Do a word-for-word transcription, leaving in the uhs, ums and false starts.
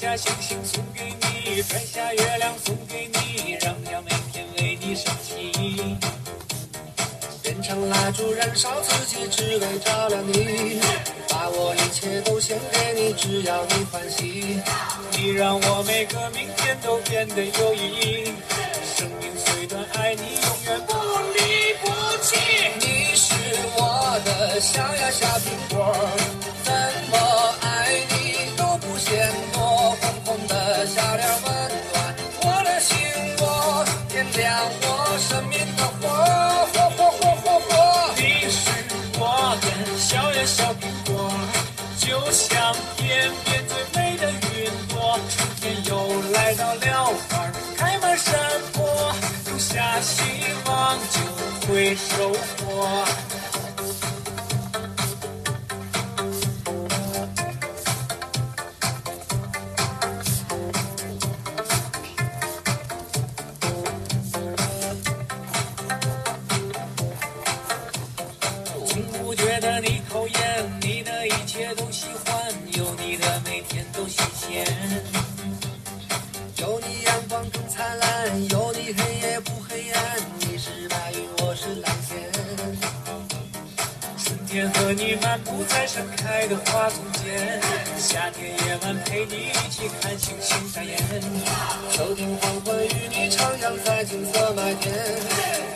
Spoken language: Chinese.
下星星送给你，摘下月亮送给你，让太阳每天为你升起。变成蜡烛燃烧自己，只为照亮你。把我一切都献给你，只要你欢喜。你让我每个明天都变得有意义。生命虽短，爱你永远不离不弃。你是我的小呀小苹果，怎么爱你都不嫌多。红红的小脸温暖我的心窝，点亮我生命的火，火火火火火。你是我的小呀小苹果，就像天边最美的云朵。春天又来到了，花开满山坡，种下希望就会收获。不觉得你讨厌，你的一切都喜欢，有你的每天都新鲜。有你阳光更灿烂，有你黑夜不黑暗。你是白云，我是蓝天。春天和你漫步在盛开的花丛间，夏天夜晚陪你一起看星星眨眼。秋天黄昏与你徜徉在金色麦田。